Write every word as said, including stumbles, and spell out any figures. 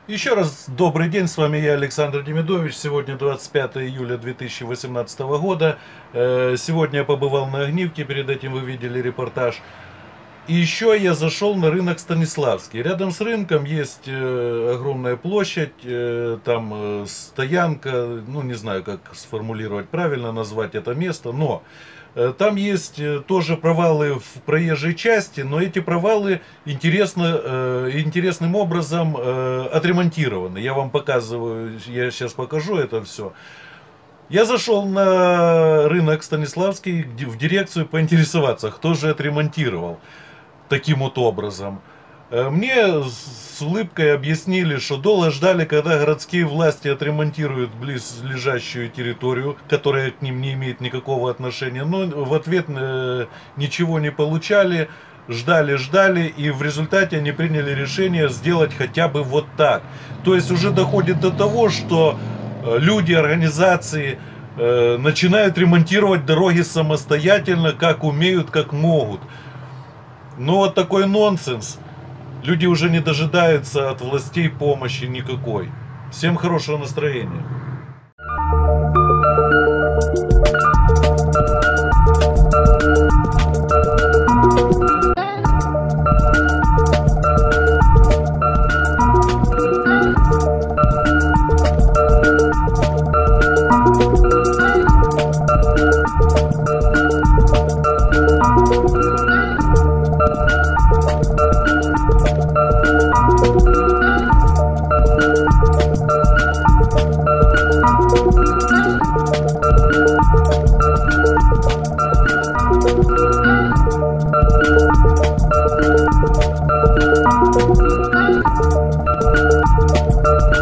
Еще раз добрый день, с вами я, Александр Демидович. Сегодня двадцать пятое июля две тысячи восемнадцатого года. Сегодня я побывал на Огнивке, перед этим вы видели репортаж. И еще я зашел на рынок Станиславский. Рядом с рынком есть огромная площадь, там стоянка, ну не знаю, как сформулировать правильно, назвать это место, но там есть тоже провалы в проезжей части, но эти провалы интересно, интересным образом отремонтированы. Я вам показываю, я сейчас покажу это все. Я зашел на рынок Станиславский в дирекцию поинтересоваться, кто же отремонтировал таким вот образом. Мне с улыбкой объяснили, что долго ждали, когда городские власти отремонтируют близлежащую территорию, которая к ним не имеет никакого отношения. Но в ответ ничего не получали, ждали, ждали, и в результате они приняли решение сделать хотя бы вот так. То есть уже доходит до того, что люди, организации начинают ремонтировать дороги самостоятельно, как умеют, как могут. Но вот такой нонсенс. Люди уже не дожидаются от властей помощи никакой. Всем хорошего настроения. Thank you.